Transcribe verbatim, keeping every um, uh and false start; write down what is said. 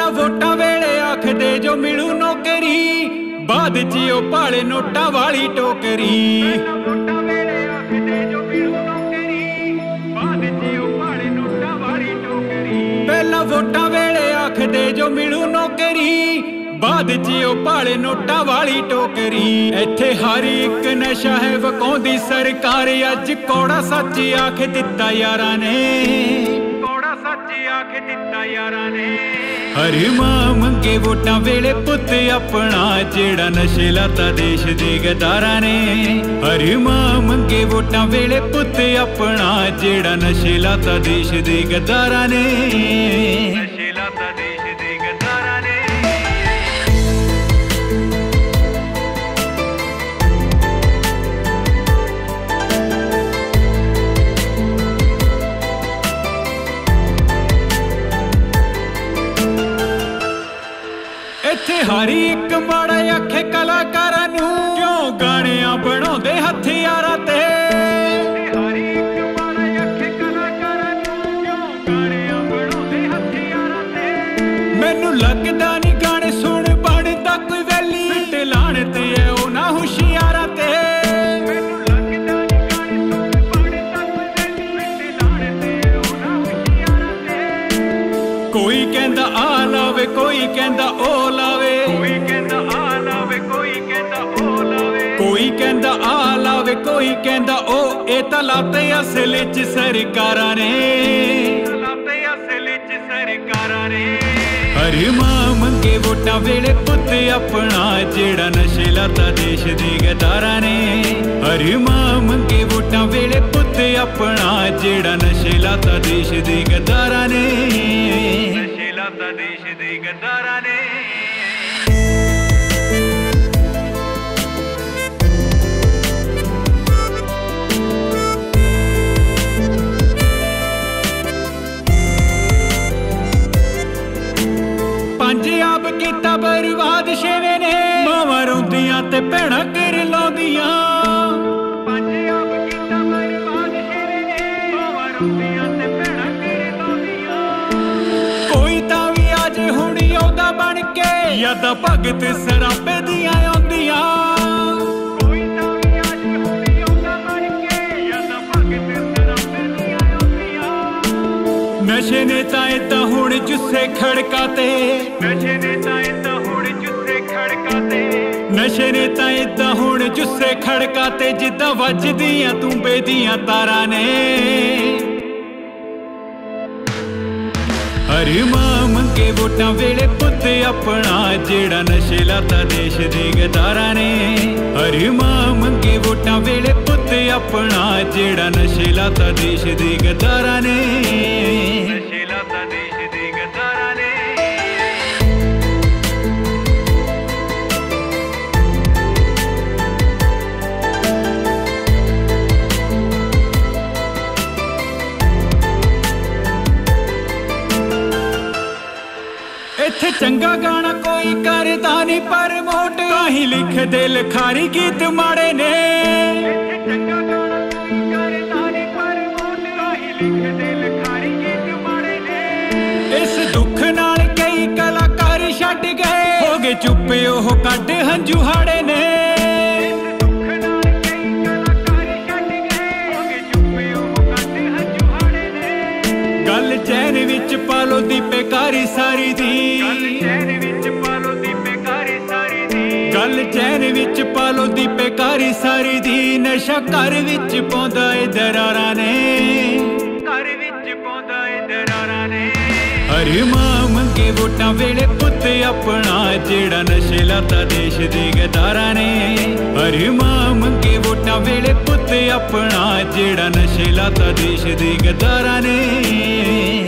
पहला वोटां वेले आखदे जो मिलू नौकरी, बाद च ओ भाले नोटां वाली टोकरी। पहला वोटां वेले आखदे जो मिलू नौकरी, बाद च ओ भाले नोटां वाली टोकरी। इत्थे हर एक नशा है वकाउंदी सरकार, अज कौड़ा सच आख दिता यारां ने, कौड़ा सच आख दिता यारां ने। हर मां मंगे वोटां वेले पुत अपना, जेड़ा नशे लाता देश दे गद्दारां ने। हर मां मंगे वोटां वेले पुत अपना, जेड़ा नशे लाता देश दे गद्दारां ने, नशे लाता देश दे गद्दारां ने। इत्थे हर एक माड़ा आखे कलाकारां नूं, क्यों गाणियां बनाउंदे हथियारां ते। हर एक माड़ा आखे कलाकारां नूं, क्यों गाणियां बनाउंदे हथियारां ते। मैनूं लगदा नहीं गाणे सुण बनदा कोई वैली, फिट लाण ते ऐ उन्हां हुशियारां ते। मैनूं लगदा नहीं गाणे सुण बनदा कोई वैली, फिट लाण ते ऐ उन्हां हुशियारां ते। कोई कहंदा आ लावे, कोई कहंदा ओ लावे, कोई कहंदा आ लावे, कोई कहंदा ओ लावे, कोई कहंदा आ लावे, कोई कहंदा ओ। ए तां लाते असल च सरकारां ने, लाते असल च सरकारां ने। हर मां मंगे वोटां वेले पुत अपना, जेड़ा नशे लाता देश दे गद्दारां ने। हर मां मंगे वोटां वेले पुत अपना, जेड़ा नशे लाता देश दे गद्दारां ने, नशे लाता देश दे गद्दारां ने। पंजाब कीता बर्बाद छेवें ने, मावां रोंदियां ते भैणां कर लाउंदियां। पंजाब कीता बर्बाद छेवें ने, मावां रोंदियां ते भैणां कर लाउंदियां। कोई तां वी अज हुण योद्धा बन के, यादां भगत सरापे दियां आउंदियां। कोई तां वी अज हुण योद्धा बन के, यादां भगत सरापे दियां आउंदियां। नशे ने तां इदां हुण जुस्से खड़काते, नशे ने तां इदां हुण जुस्से खड़काते, नशे ने तां इदां हुण जुस्से खड़काते, जिद्दां वजदियां तूंबे दियां तारां ने। हर मां मंगे वोटां वेले पुत अपना, जेड़ा नशे लाता देश दे गद्दारां ने। हर मां मंगे वोटां वेले पुत अपना, जेड़ा नशे लाता देश दे गद्दारां ने, नशे लाता देश दे गद्दारां ने। इत्थे चंगा गाना कोई करदा नहीं प्रमोट, काहीं लिखदे लिखारी गीत माड़े ने। इत्थे चंगा गाना कोई करदा नहीं प्रमोट, काहीं लिखदे लिखारी गीत माड़े ने। इस दुख नाल कई कलाकार छड्ड गए, हो गए चुप ओह कड्ड हंझू हाड़े ने। इस दुख नाल कई कलाकार छड्ड गए, हो गए चुप ओह कड्ड हंझू हाड़े ने। गल चैन विच पालो दीपेकारी सारी दी, गल चैन विच पालो दीपेकारी सारी दी, गल चैन विच पालो दीपेकारी सारी दी। नशा घर विच पौंदा ए दरारां ने, घर विच पौंदा ए दरारां ने। हर मां मंगे वोटां वेले पुत अपना, जेड़ा नशे लाता देश दे गद्दारां ने। हर मां मंगे वोटां वेले पुत अपना, जेड़ा नशे लाता देश दे गद्दारां ने।